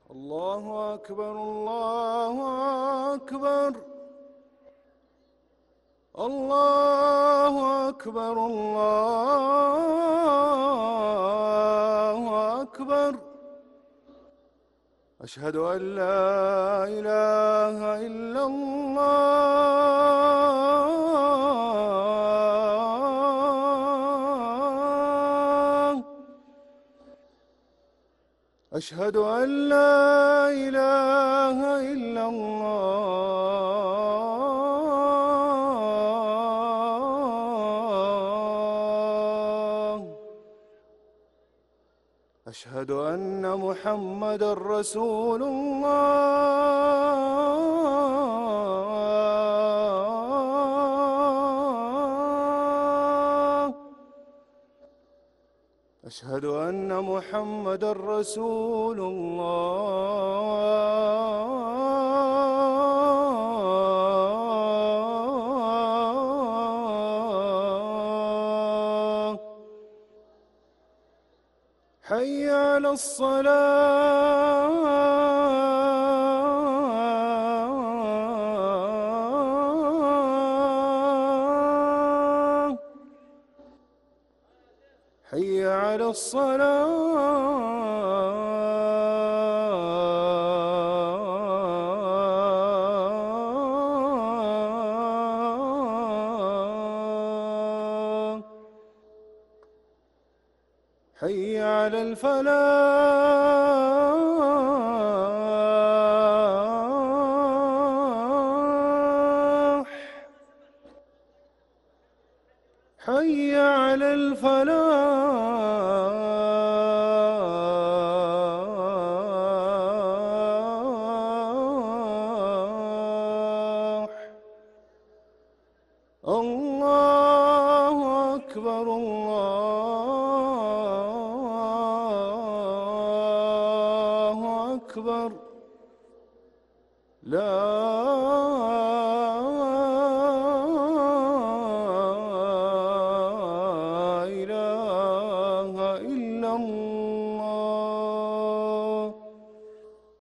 الله أكبر الله أكبر الله أكبر الله أكبر. أشهد أن لا إله إلا الله. أشهد أن لا إله إلا الله. أشهد أن محمدًا رسول الله. أشهد أن محمدًا رسول الله. حي على الصلاة. حي على الصلاة. حي على الفلاح. حي على الفلاح. الله أكبر الله أكبر. لا